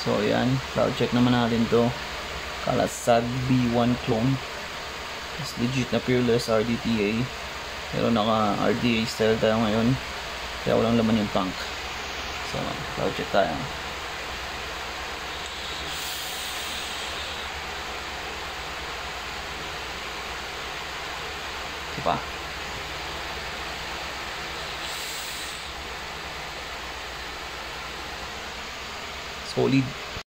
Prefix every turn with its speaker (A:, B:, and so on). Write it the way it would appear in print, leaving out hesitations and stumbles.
A: So ayan, cloud check naman natin to. Kalasag B1 clone. It's legit na Peerless RDTA. Pero naka RDA style tayo ngayon. Kaya walang laman yung tank. So cloud check tayo. Pa. Solid.